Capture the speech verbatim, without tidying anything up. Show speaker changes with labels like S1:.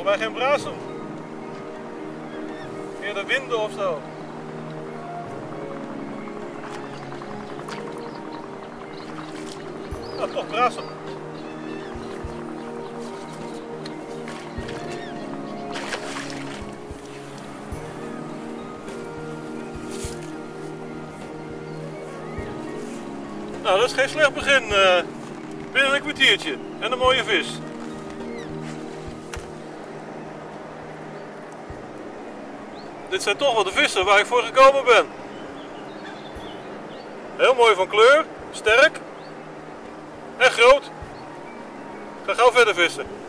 S1: volgens mij geen brasem. Eerder winden of zo. Nou, toch brasem. Nou, dat is geen slecht begin. Uh, binnen een kwartiertje. En een mooie vis. Dit zijn toch wel de vissen waar ik voor gekomen ben. Heel mooi van kleur, sterk en groot. Ik ga gauw verder vissen.